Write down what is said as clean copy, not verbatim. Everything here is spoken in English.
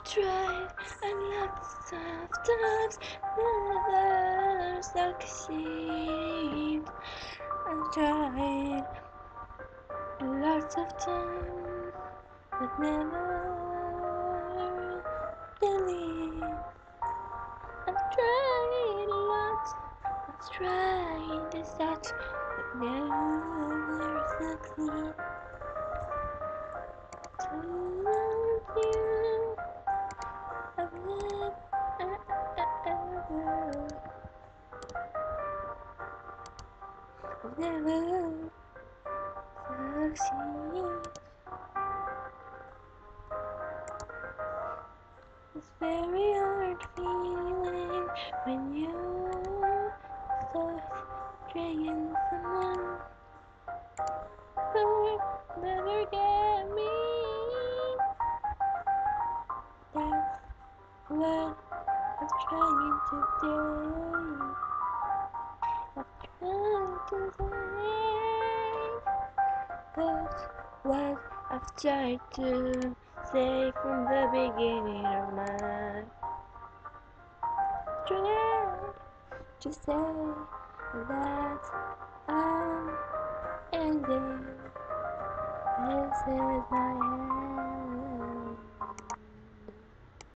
tried and lots of times never succeed. I've tried lots of times but never believe. I've tried lots, I've tried this such but never succeed. To love you, I've never succeed. It's very hard feeling when you start dragging someone who never get me. That's what I'm trying to do. I'm trying to say that's what I've tried to say from the beginning of my trying to say that I'm ending. This is my end.